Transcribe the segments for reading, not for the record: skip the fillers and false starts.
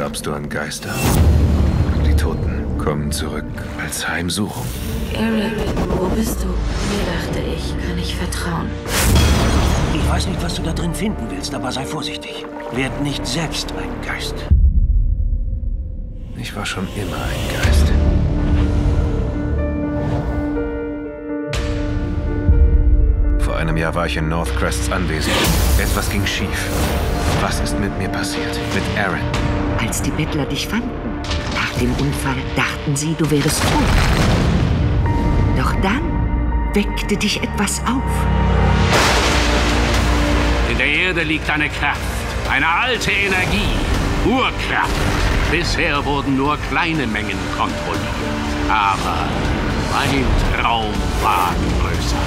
Glaubst du an Geister? Die Toten kommen zurück als Heimsuchung. Eric, wo bist du? Mir dachte ich, kann ich vertrauen. Ich weiß nicht, was du da drin finden willst, aber sei vorsichtig. Werd nicht selbst ein Geist. Ich war schon immer ein Geist. Vor einem Jahr war ich in Northcrests Anwesen. Etwas ging schief. Was ist mit mir passiert? Mit Aaron? Als die Bettler dich fanden, nach dem Unfall, dachten sie, du wärest tot. Doch dann weckte dich etwas auf. In der Erde liegt eine Kraft, eine alte Energie, Urkraft. Bisher wurden nur kleine Mengen kontrolliert. Aber mein Traum war größer.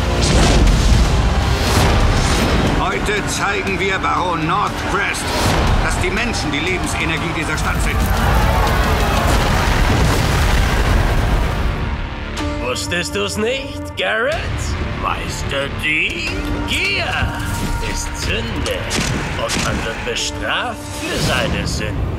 Heute zeigen wir Baron Northcrest, dass die Menschen die Lebensenergie dieser Stadt sind. Wusstest du's nicht, Garrett? Meister Dieb? Gier ist Sünde und man wird bestraft für seine Sünden.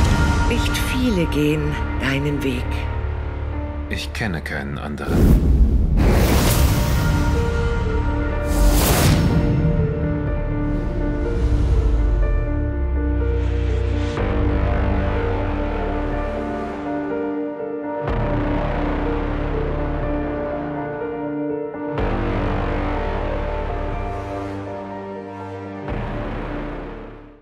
Nicht viele gehen deinen Weg. Ich kenne keinen anderen.